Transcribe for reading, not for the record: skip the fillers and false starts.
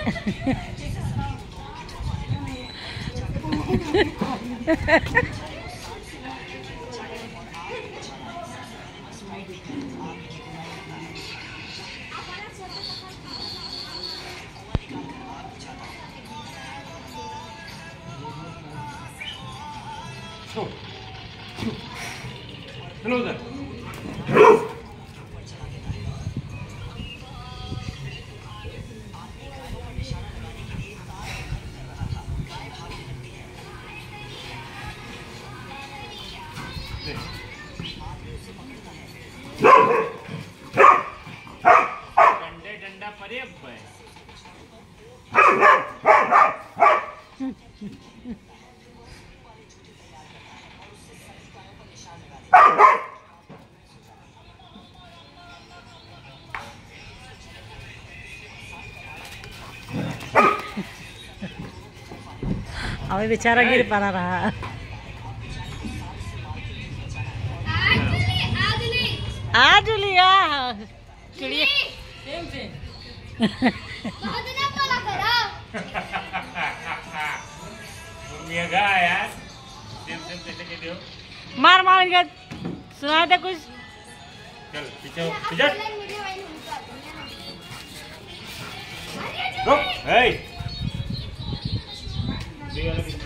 चलो उधर। डंडा परे अभी बेचारा गिर पड़ा रहा। आज लिया चिड़िया यार मार मार के सुना दे कुछ। चल पीछे पीछे रुक।